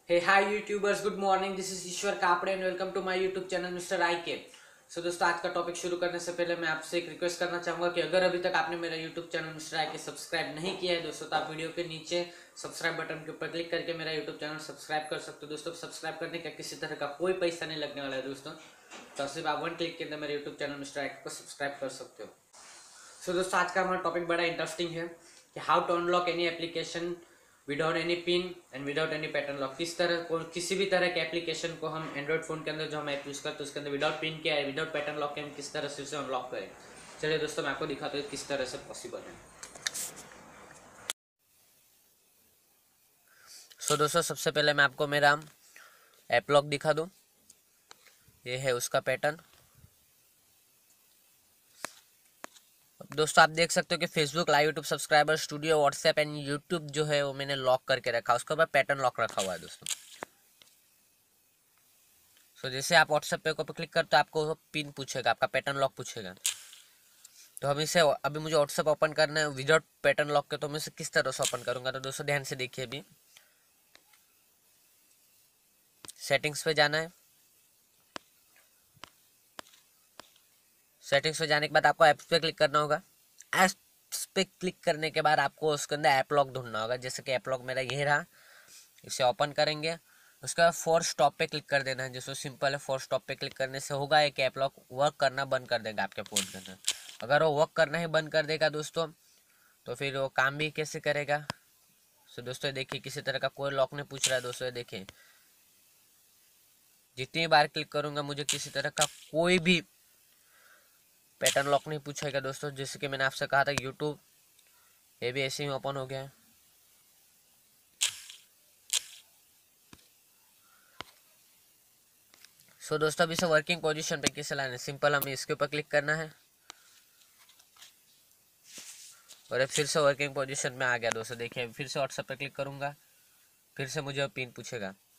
Hey, hi YouTubers, good morning. This is Ishwar Kapde and welcome to my YouTube channel mister I K. So दोस्तों, आज का topic शुरू करने से पहले मैं आपसे एक रिक्वेस्ट करना चाहूंगा कि अगर अभी तक आपने मेरा यूट्यूब चैनल मिस्टर आई के सब्सक्राइब नहीं किया है दोस्तों, तो आप वीडियो के नीचे सब्सक्राइब बटन के ऊपर क्लिक करके मेरा यूट्यूब चैनल सब्सक्राइब कर सकते हो। दोस्तों, सब्सक्राइब करने का किसी तरह का कोई पैसा नहीं लगने वाला है दोस्तों, तो सिर्फ आप वन क्लिक के अंदर मेरे यूट्यूब चैनल मिस्टर आई के को सब्सक्राइब कर सकते हो। सो दोस्तों, आज का हमारा टॉपिक बड़ा इंटरेस्टिंग है कि how to unlock any application without any pin and without any pattern lock. किस तरह को किसी भी तरह के एप्लीकेशन को हम एंड्रॉइड फोन के अंदर जो हम ऐप यूज करते हैं उसके अंदर विदाउट पिन के विदाउट पैटर्न लॉक के हम किस तरह से उसे अनलॉक करें। चलिए दोस्तों, मैं आपको दिखाता हूँ किस तरह से पॉसिबल है। सो दोस्तों, सबसे पहले मैं आपको मेरा ऐप लॉक दिखा दूँ। ये है उसका पैटर्न। दोस्तों, आप देख सकते हो कि Facebook live, YouTube subscriber, studio, WhatsApp and YouTube जो है वो मैंने लॉक करके रखा है। उसके ऊपर पैटर्न लॉक रखा हुआ है दोस्तों। सो जैसे आप व्हाट्सएप पे को क्लिक करते हो आपको पिन पूछेगा, आपका पैटर्न लॉक पूछेगा। तो हम इसे अभी मुझे व्हाट्सएप ओपन करना है विदाउट पैटर्न लॉक के, तो मैं इसे किस तरह से ओपन करूंगा। तो दोस्तों ध्यान से देखिए, अभी सेटिंग्स पे जाना है। सेटिंग्स पे जाने के बाद आपको ऐप्स पे क्लिक करना होगा। ऐप्स पे क्लिक करने के बाद आपको उसके अंदर ऐप लॉक ढूंढना होगा। जैसे कि ऐप लॉक मेरा ये रहा, इसे ओपन करेंगे। उसके बाद फोर स्टॉप पे क्लिक कर देना है। जैसे सिंपल है, फोर स्टॉप पे क्लिक करने से होगा कि ऐप लॉक वर्क करना बंद कर देगा आपके फोन के अंदर। अगर वो वर्क करना ही बंद कर देगा दोस्तों, तो फिर वो काम भी कैसे करेगा। सो दोस्तों देखिए, किसी तरह का कोई लॉक नहीं पूछ रहा है दोस्तों। देखिए, जितनी बार क्लिक करूंगा मुझे किसी तरह का कोई भी पैटर्न लॉक नहीं पूछेगा दोस्तों। जैसे कि मैंने आपसे कहा था यूट्यूब, ये भी ऐसे ही ओपन हो गया है। सो दोस्तों, अभी से वर्किंग पोजीशन पे कैसे लाना है, सिंपल हमें इसके ऊपर क्लिक करना है और फिर से वर्किंग पोजीशन में आ गया दोस्तों। देखिए, फिर से व्हाट्सएप पे क्लिक करूंगा, फिर से मुझे पिन पूछेगा।